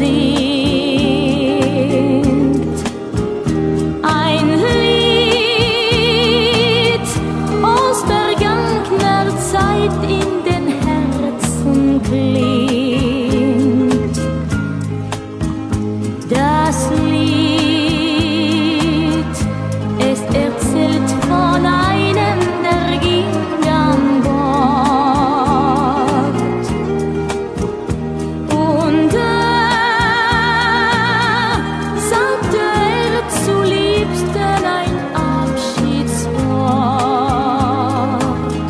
singt. Ein Lied aus vergangener Zeit in den Herzen klingt. Das Lied, es erzählt von einem, der ging an Bord. Und sagte zu Liebsten ein Abschiedswort.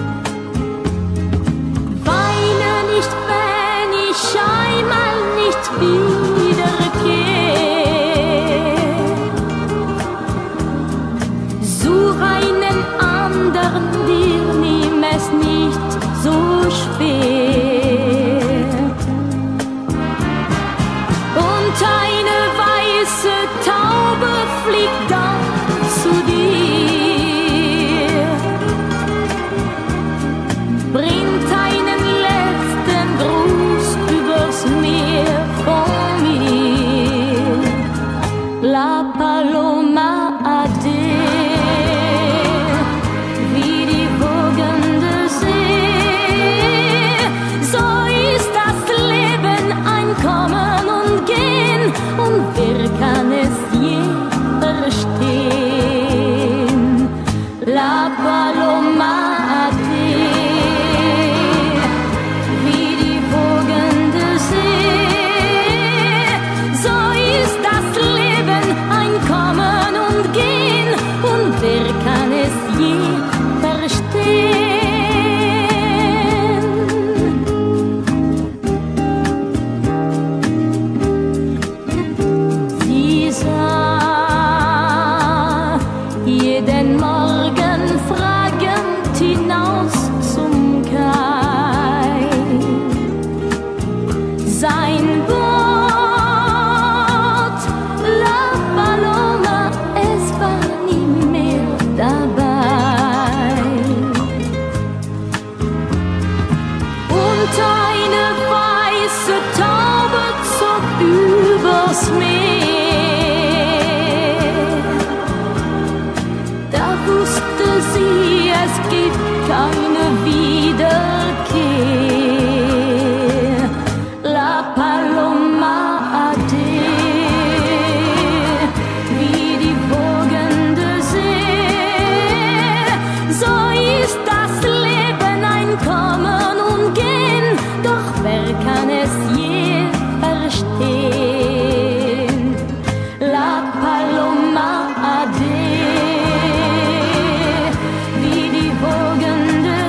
Weine nicht, wenn ich einmal nicht wiederkehre. Such einen anderen, dir nimm es nicht so schwer. Und eine weiße Taube fliegt dann zu dir, bringt einen letzten Gruß übers Meer von mir. La Paloma ade, wie die wogende See. So ist das Leben, ein Kommen und Gehen, und wer kann es je verstehen? La Paloma ade, wie die wogende See. So ist das Leben, ein Kommen und Gehen, und wer kann es je verstehen? Sie sah jeden Morgen fragend hinaus zum Kai. Sein Boot, La Paloma, es war nie mehr dabei. Und eine weiße Taube zog übers Meer. Da wusste sie, es gibt keine Wiederkehr. La Paloma ade, wie die wogende See. So ist das Leben, ein Kommen und Gehen, doch wer kann es je verstehen? La Paloma ade, wie die wogende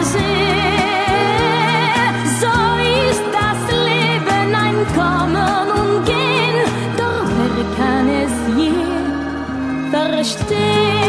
See. So ist das Leben, ein Kommen und Gehen, doch wer kann es je verstehen?